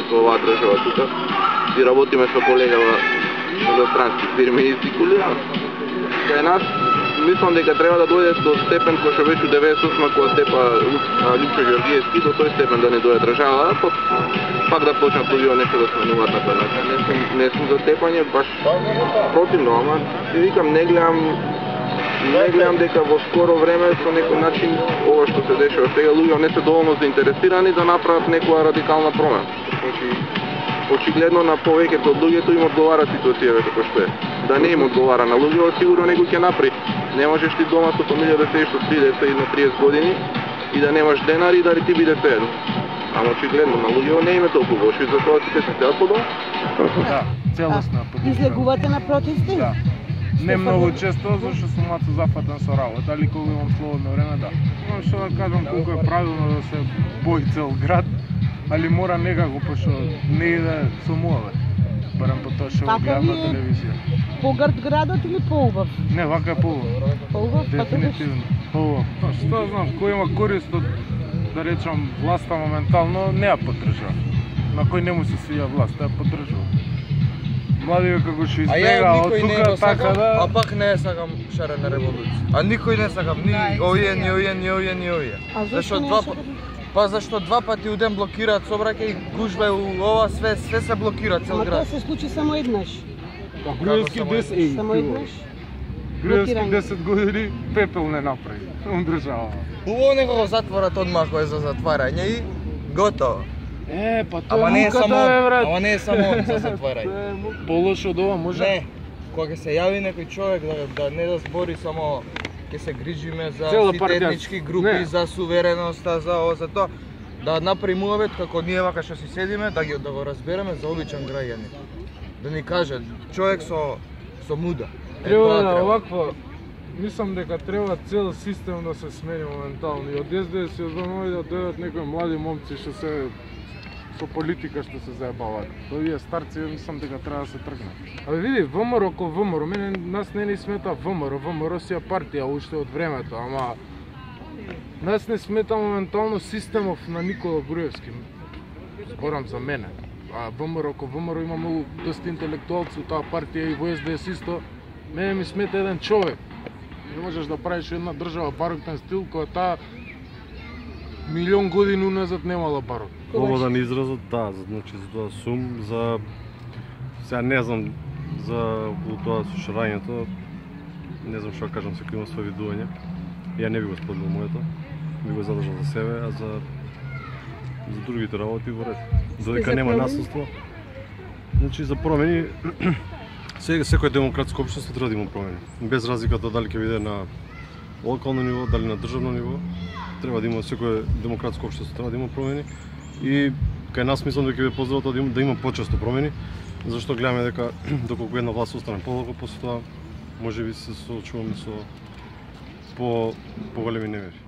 во оваа држава тука и работиме со колега во странски фирми и стикулираме. Кај нас мислам дека треба да дојде до степен кој што веќе 98 кога степа Лјупчо Ѓоргиевски, до тој степен да не дојде држава, пак да почнат луѓе нешто да сменуваат на тој начин. Не сум за тепање, баш противно, ама ти викам не гледам дека во скоро време со некој начин ова што се дешава сега луѓе не се доволно заинтересирани да направат некоја радикална промена. Значи очигледно на повеќето од луѓето им одговара ситуацијата како што е. Да не им одговара на луѓето, сигурно некој ќе направи. Не можеш ти дома со фамилија да седиш со 3 деца и на 30 години и да немаш денар и да ти биде седно. Ама очигледно на луѓето не им е толку лошо и затоа сите се седат по дома. Да, целосна поддршка. Излегувате на протести? Да. Не многу често, зашто сум мацо зафатен со работа, али кога имам слободно време, да. Но што да кажам, колку е правилно да се бои цел град, али мора некако, пошто не иде со муавет. Барем по тоа што гледам на телевизија. Погрд градот или поубав? Не, вака е поубав. Поубав? Дефинитивно. Поубав. Што знам, кој има корист од, да речам, власта моментално, не ја поддржува. На кој не му се свија власта, ја поддржува. Младиот како што избега од тука така да... А пак не сакам шарена револуција. А никој не сакам, ни овие, ни овие, ни овие, ни овие. А зашто не сакам? Па зашто два пати у ден блокираат сообраќај, гужва у ова, све се блокира цел Ама град. тоа се случи само еднаш. Груевски 10 Само еднаш? Груевски 10 години пепел не направи. Он држава. Убаво нека го затворат одмах кој е за затварање и готово. Па тоа Ама не е само, брат. ама не е само за затварање. Полошо од ова може? Не, кога ќе се јави некој човек да не да збори само ќе се грижиме за сите етнички групи, за сувереноста, за ова, за тоа, да направи муавет како ние вака што си седиме, да го разбереме за обичен граѓанин. Да ни каже човек со муда. Треба да оваква, мислам дека треба цел систем да се смени моментално и од СДС и од ВМО да дојдат некои млади момци што се со политика што се заебаваат. Овие старци мислам дека треба да се тргне. Абе види, ВМРО ко ВМРО, мене нас не ни смета ВМРО си е партија уште од времето, ама нас не смета моментално системов на Никола Груевски. Зборам за мене. А ВМРО ко ВМРО има многу доста интелектуалци у таа партија и во СДС исто. Мене ми смета еден човек. Не можеш да правиш една држава бароктен стил која таа милион години уназад немала барок. Слободен изразот, да, значи за тоа сум, за... Сега не знам за тоа со шарањето, не знам што кажам, секој има свој видување. Ја не би го споделил моето, би го задржал за себе, а за другите работи во ред. Додека нема насилство. Значи за промени, секој демократско општество треба да има промени. Без разликата дали ќе биде на локално ниво, дали на државно ниво, треба да има секој демократско општество, треба да има промени. И кај нас мислам дека ќе поздраво да има почесто промени, зашто гледаме дека доколку една власт остане подолго, после тоа можеби се соочуваме со поголеми немери.